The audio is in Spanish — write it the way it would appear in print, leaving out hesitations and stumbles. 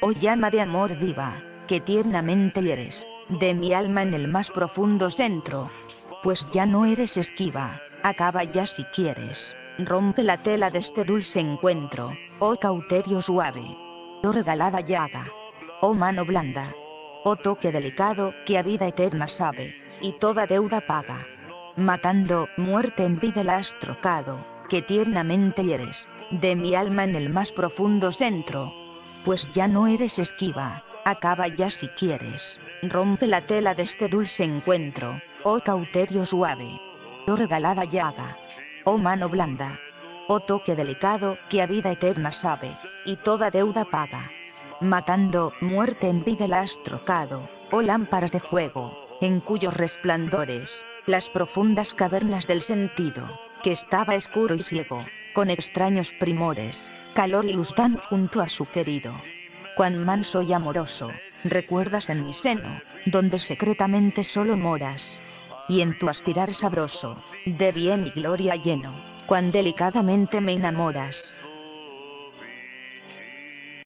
oh llama de amor viva, que tiernamente hieres, de mi alma en el más profundo centro. Pues ya no eres esquiva, acaba ya si quieres, rompe la tela de este dulce encuentro, oh cauterio suave, oh regalada llaga, oh mano blanda, oh toque delicado que a vida eterna sabe, y toda deuda paga. Matando, muerte en vida la has trocado, que tiernamente hieres, de mi alma en el más profundo centro. Pues ya no eres esquiva, acaba ya si quieres, rompe la tela de este dulce encuentro, oh cauterio suave, oh regalada llaga, oh mano blanda, oh toque delicado que a vida eterna sabe, y toda deuda paga. Matando, muerte en vida la has trocado, oh lámparas de fuego, en cuyos resplandores, las profundas cavernas del sentido, que estaba escuro y ciego, con extraños primores, calor y luz dan junto a su querido. Cuán manso y amoroso, recuerdas en mi seno, donde secretamente solo moras. Y en tu aspirar sabroso, de bien y gloria lleno, cuán delicadamente me enamoras.